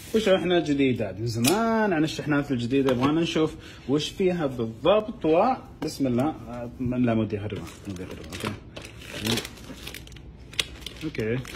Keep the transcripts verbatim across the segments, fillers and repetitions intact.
وشحنة جديدة. من زمان عن الشحنات الجديدة يبغانا نشوف وش فيها بالضبط. وبسم الله. لا مودي اخربها مودي اخربها اوكي. اوكي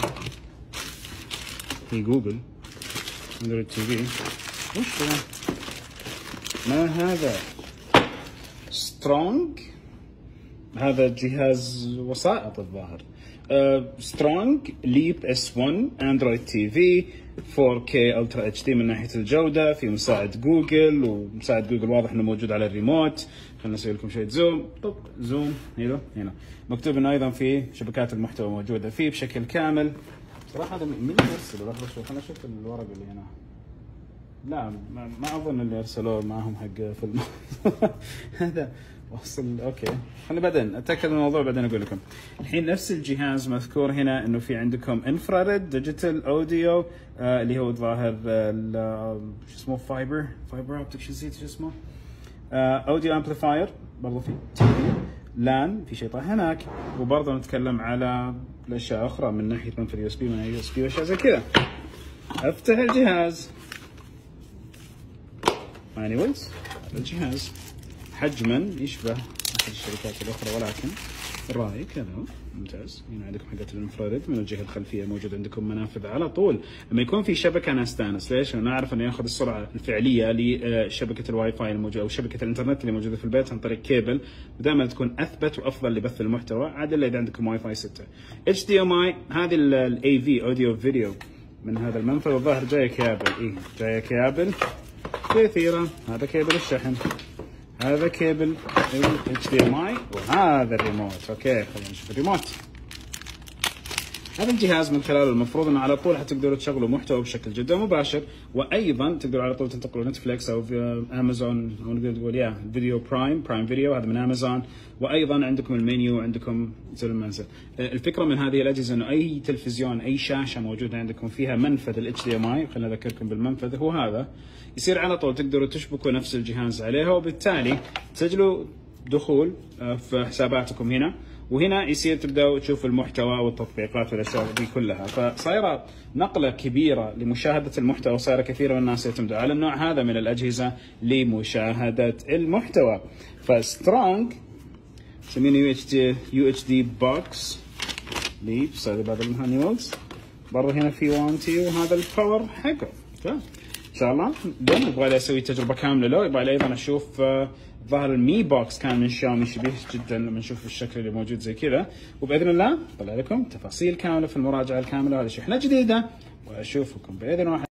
في جوجل اندرويد تي في. وش هو؟ ما هذا؟ سترونج. هذا جهاز وسائط الظاهر. سترونج ليب اس واحد اندرويد تي في فور كي الترا اتش دي من ناحيه الجوده. في مساعد جوجل، ومساعد جوجل واضح انه موجود على الريموت. خلينا نسوي لكم شويه زوم. طب زوم هنا هنا مكتوب انه ايضا في شبكات المحتوى موجوده فيه بشكل كامل. صراحه هذا مين اللي ارسله؟ لحظه شوي خلينا نشوف الورق اللي هنا. لا ما, ما اظن اللي ارسلوه معهم حق فيلم. هذا وصل. اوكي خلينا بعدين اتاكد من الموضوع بعدين اقول لكم. الحين نفس الجهاز مذكور هنا انه في عندكم انفراريد ديجيتال اوديو آه اللي هو الظاهر آه شو اسمه فايبر فايبر اوبتيك شو نسيت شو اسمه آه اوديو امبليفاير. برضه في تي في لان في شيء طايح هناك. وبرضه نتكلم على الاشياء اخرى من ناحيه منفذ يو اس بي من يو اس بي واشياء زي كذا. افتح الجهاز. انيويز هذا الجهاز حجما يشبه احد الشركات الاخرى ولكن الراي كذا ممتاز. هنا عندكم حقت الانفراريد من الجهه الخلفيه موجود عندكم منافذ على طول. لما يكون في شبكه انا استانس. ليش؟ انا اعرف انه ياخذ السرعه الفعليه لشبكه الواي فاي الموجوده او شبكه الانترنت اللي موجوده في البيت عن طريق كيبل، ودائما تكون اثبت وافضل لبث المحتوى عاد الا اذا عندكم واي فاي ستة. اتش دي ام اي هذه الاي في اوديو فيديو من هذا المنفذ. الظاهر جايه كابل. اي جايه كابل كثيره. هذا كيبل الشحن، هذا كيبل اتش دي ام اي، وهذا الريموت. اوكي خلينا نشوف الريموت. هذا الجهاز من خلاله المفروض انه على طول حتقدروا تشغلوا محتوى بشكل جدا مباشر، وايضا تقدروا على طول تنتقلوا نتفليكس او في امازون او نقدر نقول يا فيديو برايم برايم فيديو هذا من امازون. وايضا عندكم المنيو، عندكم زر المنزل. الفكره من هذه الاجهزه انه اي تلفزيون اي شاشه موجوده عندكم فيها منفذ الاتش دي ام اي، خلينا اذكركم بالمنفذ هو هذا، يصير على طول تقدروا تشبكوا نفس الجهاز عليها، وبالتالي تسجلوا دخول في حساباتكم هنا، وهنا يصير تبداوا تشوفوا المحتوى والتطبيقات والاشياء دي كلها. فصايره نقله كبيره لمشاهده المحتوى، وصايره كثير من الناس يعتمدوا على النوع هذا من الاجهزه لمشاهده المحتوى. فسترونج يسمونه يو اتش دي يو اتش دي بوكس ليبس. هذا بعض المانيوالز. برضه هنا في وانتي، وهذا الباور حقه. ان شاء الله اليوم يبغى لي اسوي تجربه كامله له. يبغى لي ايضا اشوف ظهر المي بوكس كان من شاومي شبيه جدا لما نشوف الشكل اللي موجود زي كذا. وباذن الله طلع لكم تفاصيل كامله في المراجعه الكامله. هذه شحنه جديده واشوفكم باذن واحد.